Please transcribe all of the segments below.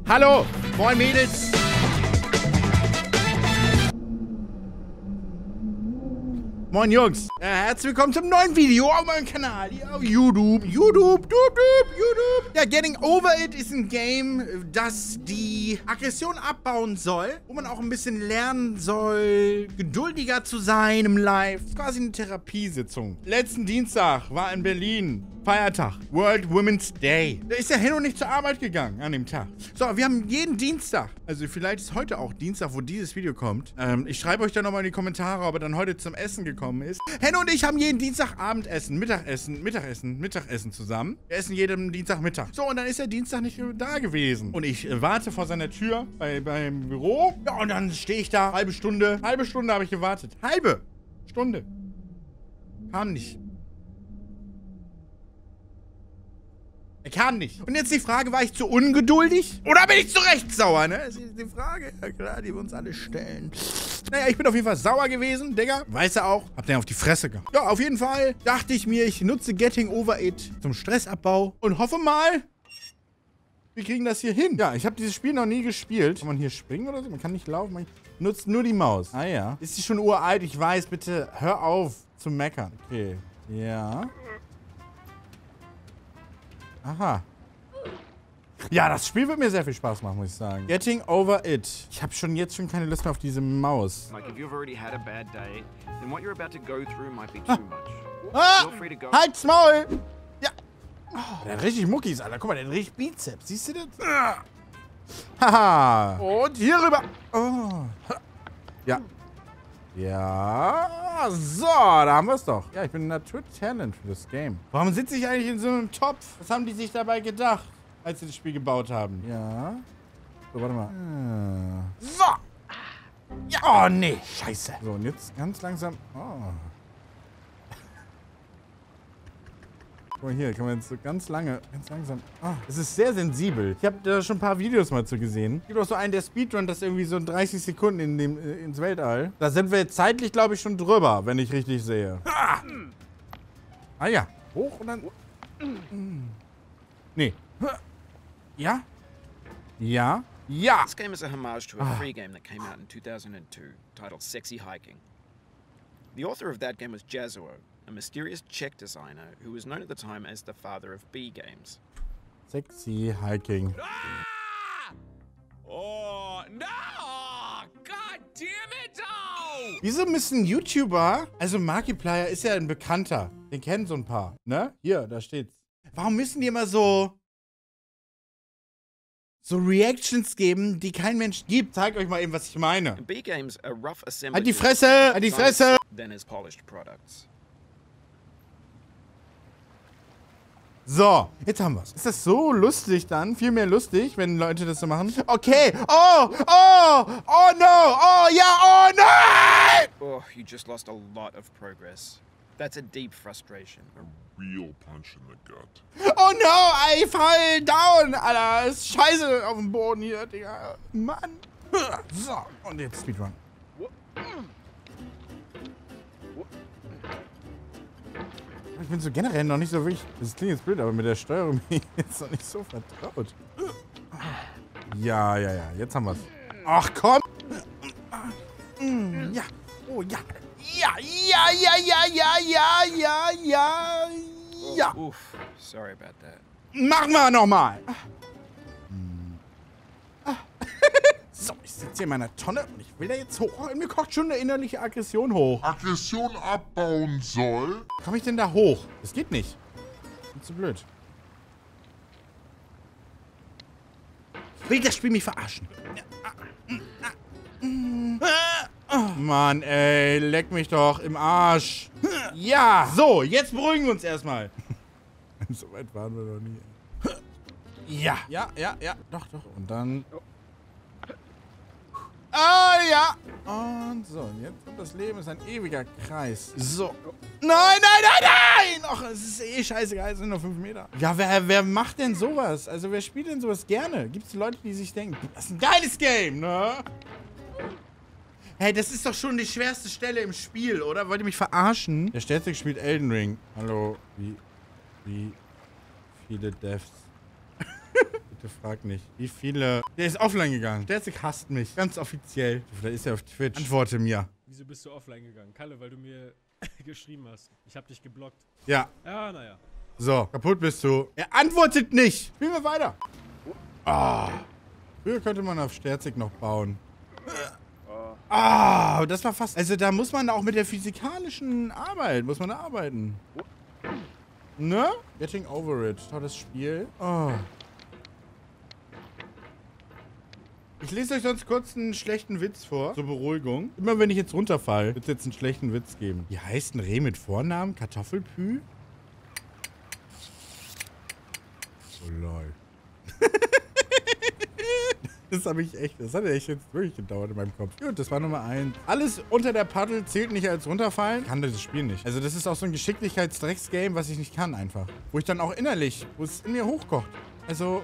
Hallo, moin Mädels. Moin Jungs. Herzlich willkommen zum neuen Video auf meinem Kanal hier auf YouTube. Ja, Getting Over It ist ein Game, das die Aggression abbauen soll, wo man auch ein bisschen lernen soll, geduldiger zu sein im Live. Das ist quasi eine Therapiesitzung. Letzten Dienstag war in Berlin Feiertag, World Women's Day. Da ist ja Henno nicht zur Arbeit gegangen an dem Tag. So, wir haben jeden Dienstag, also vielleicht ist heute auch Dienstag, wo dieses Video kommt. Ich schreibe euch da nochmal in die Kommentare, ob er dann heute zum Essen gekommen ist. Henno und ich haben jeden Dienstag Abendessen, Mittagessen zusammen. Wir essen jeden Dienstagmittag. So, und dann ist er Dienstag nicht da gewesen. Und ich warte vor seiner Tür beim Büro. Ja, und dann stehe ich da, halbe Stunde habe ich gewartet. Halbe Stunde. Kam nicht. Er kam nicht. Und jetzt die Frage, war ich zu ungeduldig? Oder bin ich zu Recht sauer, ne? Das ist die Frage, ja klar, die wir uns alle stellen. Naja, ich bin auf jeden Fall sauer gewesen, Digga. Weiß er auch. Hab den auf die Fresse gehauen. Ja, auf jeden Fall dachte ich mir, ich nutze Getting Over It zum Stressabbau und hoffe mal, wir kriegen das hier hin. Ja, ich habe dieses Spiel noch nie gespielt. Kann man hier springen oder so? Man kann nicht laufen. Man nutzt nur die Maus. Ah ja. Ist die schon uralt? Ich weiß, bitte hör auf zu meckern. Okay. Ja. Aha. Ja, das Spiel wird mir sehr viel Spaß machen, muss ich sagen. Getting Over It. Ich habe jetzt schon keine Lust mehr auf diese Maus. Halt's Maul! Ja. Oh, der hat richtig Muckis, Alter. Guck mal, der hat richtig Bizeps. Siehst du das? Haha. Und hier rüber. Oh. Ja. Ja, so, da haben wir es doch. Ja, ich bin ein Naturtalent für das Game. Warum sitze ich eigentlich in so einem Topf? Was haben die sich dabei gedacht, als sie das Spiel gebaut haben? Ja. So, warte mal. So. Ja, oh, nee, scheiße. So, und jetzt ganz langsam. Oh. Guck mal hier, kann man jetzt so ganz langsam. Ah, es ist sehr sensibel. Ich habe da schon ein paar Videos mal zu gesehen. Es gibt auch so einen, der Speedrun, das irgendwie so in 30 Sekunden ins Weltall. Da sind wir jetzt zeitlich, glaube ich, schon drüber, wenn ich richtig sehe. Ah ja. Hoch und dann. Nee. Ja? Ja? Ja! This game is a homage to a free game that came out in 2002, titled Sexy Hiking. The author of that game was Jazzuo, a mysterious Czech designer who was known at the time as the father of B games. Sexy Hiking. Ah! Oh, no! God damn it! Oh! Wieso müssen YouTuber, also Markiplier ist ja ein Bekannter, den kennen so ein paar, ne? Hier, da steht's. Warum müssen die immer so Reactions geben, die kein Mensch gibt? Zeig euch mal eben, was ich meine. B games are rough assemblages. Halt die Fresse! Halt die Fresse! Then as polished products. So, jetzt haben wir's. Ist das so lustig dann? Viel mehr lustig, wenn Leute das so machen? Okay. Oh no! Oh ja, oh nein! Oh, you just lost a lot of progress. That's a deep frustration. Real punch in the gut. Oh no, I fall down, Alter. Ist scheiße auf dem Boden hier, Digga. Mann. So, und jetzt Speedrun. Ich bin so generell noch nicht so wirklich, das klingt jetzt blöd, aber mit der Steuerung bin ich jetzt noch nicht so vertraut. Ja, jetzt haben wir's. Ach komm! Ja, oh ja. Ja. Oof, sorry about that. Machen wir nochmal. So, ich sitze hier in meiner Tonne und ich will da jetzt hoch. Oh, mir kocht schon eine innerliche Aggression hoch. Aggression abbauen soll? Komme ich denn da hoch? Das geht nicht. Bin zu blöd. Will das Spiel mich verarschen? Oh, Mann, ey, leck mich doch im Arsch. Ja, so, jetzt beruhigen wir uns erstmal. So weit waren wir noch nie. Ja, doch. Und dann. Ah, ja. Und so, jetzt kommt das Leben, ist ein ewiger Kreis. So. Nein! Och, es ist eh scheißegal, es sind nur 5 Meter. Ja, wer macht denn sowas? Also, wer spielt denn sowas gerne? Gibt es Leute, die sich denken, das ist ein geiles Game, ne? Hey, das ist doch schon die schwerste Stelle im Spiel, oder? Wollt ihr mich verarschen? Der Städte spielt Elden Ring. Hallo, wie viele Deaths? Bitte frag nicht. Wie viele... Der ist offline gegangen. Der hasst mich. Ganz offiziell. Vielleicht ist er auf Twitch. Antworte mir. Wieso bist du offline gegangen? Kalle, weil du mir geschrieben hast. Ich hab dich geblockt. Ja. Ja, naja. So, kaputt bist du. Er antwortet nicht. Spielen wir weiter. Ah. Früher könnte man auf Sterzig noch bauen. Ah, das war fast... Also da muss man auch mit der physikalischen Arbeit, muss man arbeiten. Ne? Getting over it. Tolles Spiel. Oh. Ich lese euch sonst kurz einen schlechten Witz vor. Zur Beruhigung. Immer wenn ich jetzt runterfalle, wird es jetzt einen schlechten Witz geben. Wie heißt ein Reh mit Vornamen? Kartoffelpü? Oh lol. Das hat echt jetzt wirklich gedauert in meinem Kopf. Gut, das war Nummer 1. Alles unter der Paddel zählt nicht als runterfallen. Ich kann dieses Spiel nicht. Also das ist auch so ein Geschicklichkeitsdrecks-Game, was ich nicht kann einfach. Wo ich dann auch innerlich, wo es in mir hochkocht. Also...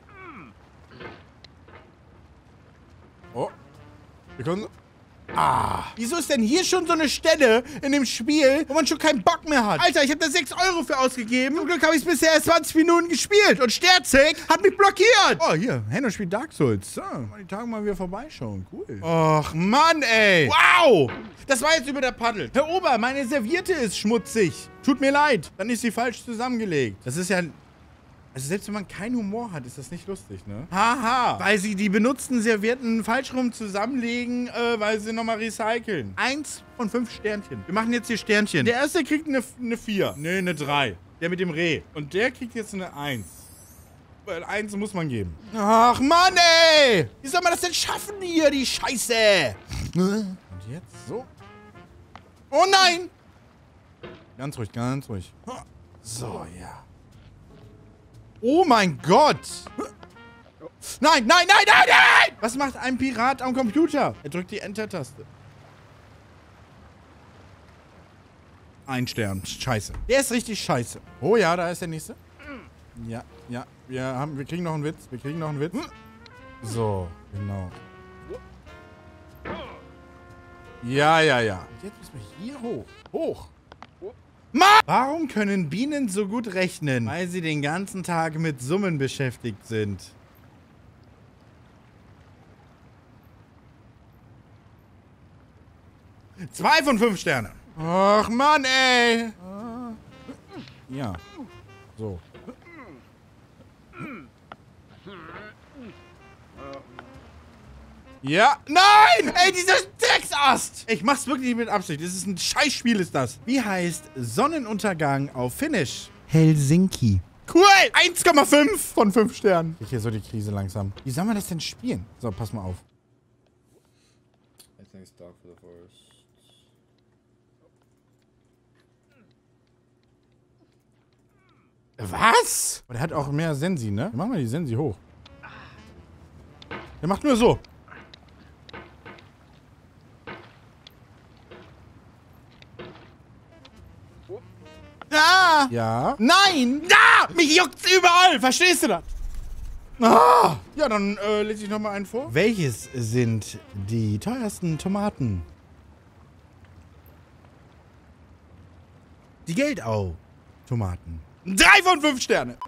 Oh. Wir können... Ah. Wieso ist denn hier schon so eine Stelle in dem Spiel, wo man schon keinen Bock mehr hat? Alter, ich habe da 6 Euro für ausgegeben. Zum Glück habe ich es bisher erst 20 Minuten gespielt. Und Sterzig hat mich blockiert. Oh, hier. Henno spielt Dark Souls. So, mal die Tage mal wieder vorbeischauen. Cool. Och, Mann, ey. Wow. Das war jetzt über der Paddel. Herr Ober, meine Serviette ist schmutzig. Tut mir leid. Dann ist sie falsch zusammengelegt. Das ist ja... Also selbst wenn man keinen Humor hat, ist das nicht lustig, ne? Haha, weil sie die benutzten Servietten falsch rum zusammenlegen, weil sie nochmal recyceln. 1 von 5 Sternchen. Wir machen jetzt hier Sternchen. Der erste kriegt eine 4. Ne, eine 3. Der mit dem Reh. Und der kriegt jetzt eine 1. Weil 1 muss man geben. Ach, Mann, ey! Wie soll man das denn schaffen hier, die Scheiße? Und jetzt so. Oh nein! Ganz ruhig, ganz ruhig. So, ja. Oh mein Gott! Nein, nein, nein, nein, nein! Was macht ein Pirat am Computer? Er drückt die Enter-Taste. 1 Stern. Scheiße. Der ist richtig scheiße. Oh ja, da ist der nächste. Ja, ja. Wir kriegen noch einen Witz. Wir kriegen noch einen Witz. So, genau. Ja, ja, ja. Und jetzt müssen wir hier hoch. Hoch. Mann! Warum können Bienen so gut rechnen? Weil sie den ganzen Tag mit Summen beschäftigt sind. Zwei von 5 Sterne. Ach, Mann, ey. Ja. So. Ja. Nein! Ey, dieser Drecksast! Ich mach's wirklich nicht mit Absicht. Das ist ein Scheißspiel, ist das. Wie heißt Sonnenuntergang auf Finnisch? Helsinki. Cool! 1,5 von 5 Sternen. Ich hier so die Krise langsam. Wie soll man das denn spielen? So, pass mal auf. I think it's dark for the forest. Was? Der hat auch mehr Sensi, ne? Mach mal die Sensi hoch. Der macht nur so. Ah! Ja. Nein! Da! Mich juckt's überall! Verstehst du das? Ah! Ja, dann lese ich nochmal einen vor. Welches sind die teuersten Tomaten? Die Geldau-Tomaten. 3 von 5 Sterne.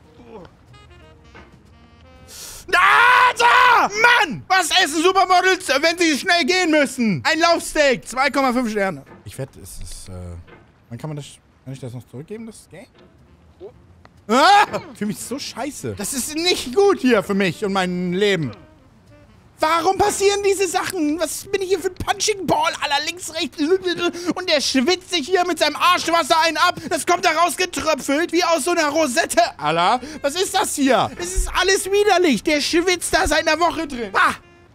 Alter! Mann! Was essen Supermodels, wenn sie schnell gehen müssen? Ein Laufsteak. 2,5 Sterne. Ich wette, es ist, wann kann ich das noch zurückgeben, das Game? Ah! Ich fühle mich so scheiße. Das ist nicht gut hier für mich und mein Leben. Warum passieren diese Sachen? Was bin ich hier für ein Punching Ball? Aller links, rechts. Und der schwitzt sich hier mit seinem Arschwasser einen ab. Das kommt da rausgetröpfelt, wie aus so einer Rosette. Alter, was ist das hier? Es ist alles widerlich. Der schwitzt da seit einer Woche drin. Ah!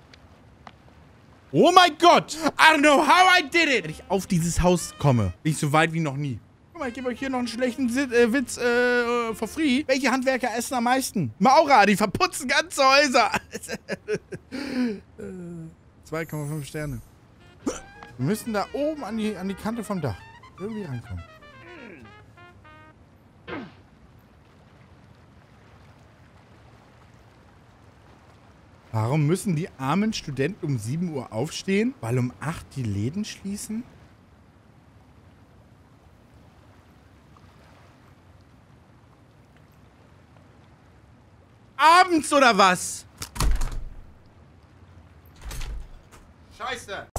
Oh mein Gott. I don't know how I did it. Wenn ich auf dieses Haus komme, bin ich so weit wie noch nie. Guck mal, ich gebe euch hier noch einen schlechten Witz for free. Welche Handwerker essen am meisten? Maurer, die verputzen ganze Häuser. 2,5 Sterne. Wir müssen da oben an die Kante vom Dach irgendwie rankommen. Warum müssen die armen Studenten um 7 Uhr aufstehen? Weil um 8 die Läden schließen? Angst oder was? Scheiße.